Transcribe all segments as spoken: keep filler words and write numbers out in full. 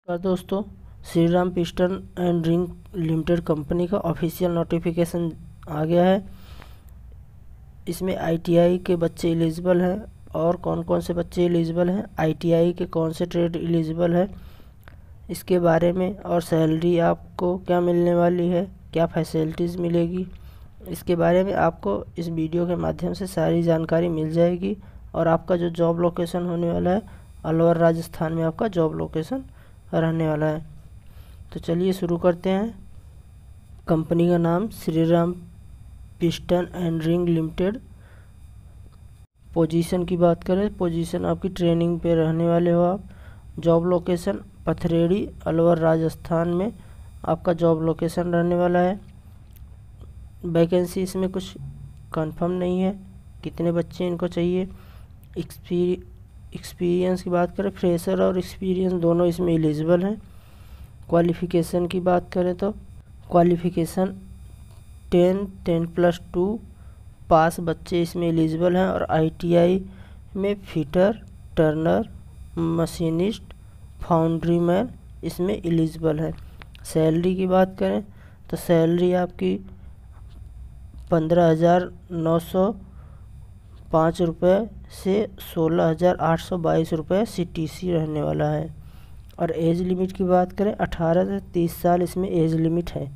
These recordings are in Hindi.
नमस्कार दोस्तों, Shri Ram piston and ring limited company का ऑफिशियल नोटिफिकेशन आ गया है। इसमें आईटीआई के बच्चे एलिजिबल हैं और कौन कौन से बच्चे एलिजिबल हैं, आईटीआई के कौन से ट्रेड एलिजिबल है, इसके बारे में, और सैलरी आपको क्या मिलने वाली है, क्या फैसिलिटीज़ मिलेगी, इसके बारे में आपको इस वीडियो के माध्यम से सारी जानकारी मिल जाएगी। और आपका जो जॉब लोकेशन होने वाला है, अलवर राजस्थान में आपका जॉब लोकेशन रहने वाला है। तो चलिए शुरू करते हैं। कंपनी का नाम Shri Ram piston and ring limited. Position की बात करें, पोजीशन आपकी ट्रेनिंग पे रहने वाले हो आप। जॉब लोकेशन पथरेड़ी, अलवर राजस्थान में आपका जॉब लोकेशन रहने वाला है। वैकेंसी इसमें कुछ कंफर्म नहीं है, कितने बच्चे इनको चाहिए। एक्सपीरी एक्सपीरियंस की बात करें, फ्रेशर और एक्सपीरियंस दोनों इसमें एलिजिबल हैं। क्वालिफ़िकेशन की बात करें तो qualification ten ten plus two pass बच्चे इसमें एलिजिबल हैं। और आईटीआई में fitter, turner, machinist, foundry man इसमें एलिजिबल है। सैलरी की बात करें तो सैलरी आपकी पंद्रह हज़ार नौ सौ पाँच रुपये से सोलह हज़ार आठ सौ बाईस रुपये सी टी सी रहने वाला है। और एज लिमिट की बात करें, अठारह से तीस साल इसमें एज लिमिट है।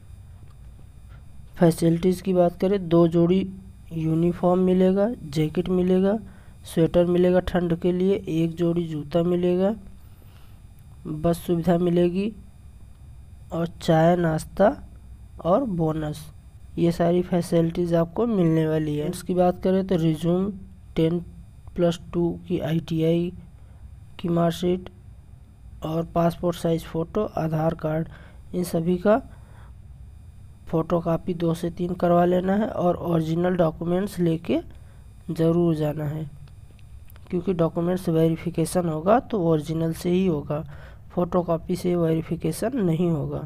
फैसिलिटीज़ की बात करें, दो जोड़ी यूनिफॉर्म मिलेगा, जैकेट मिलेगा, स्वेटर मिलेगा ठंड के लिए, एक जोड़ी जूता मिलेगा, बस सुविधा मिलेगी, और चाय नाश्ता और बोनस, ये सारी फैसिलिटीज़ आपको मिलने वाली है। इसकी बात करें तो रिज्यूम, टेन प्लस टू की आईटीआई की मार्कशीट और passport size photo, Aadhaar card, इन सभी का फ़ोटो कापी दो से तीन करवा लेना है। और ओरिजिनल डॉक्यूमेंट्स लेके ज़रूर जाना है, क्योंकि डॉक्यूमेंट्स वेरिफिकेशन होगा तो ओरिजिनल से ही होगा, फ़ोटो कॉपी से वेरिफिकेशन नहीं होगा।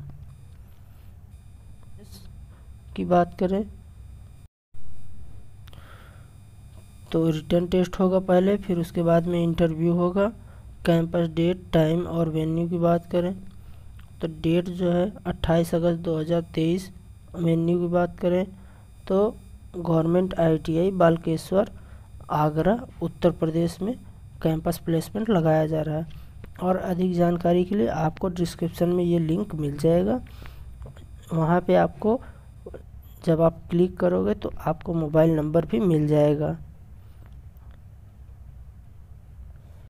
की बात करें तो रिटन टेस्ट होगा पहले, फिर उसके बाद में इंटरव्यू होगा। कैंपस डेट, टाइम और वेन्यू की बात करें तो डेट जो है अट्ठाईस अगस्त दो हज़ार तेईस। वेन्यू की बात करें तो गवर्नमेंट आईटीआई बालकेश्वर, आगरा, उत्तर प्रदेश में कैंपस प्लेसमेंट लगाया जा रहा है। और अधिक जानकारी के लिए आपको डिस्क्रिप्शन में ये लिंक मिल जाएगा। वहाँ पे आपको जब आप क्लिक करोगे तो आपको मोबाइल नंबर भी मिल जाएगा।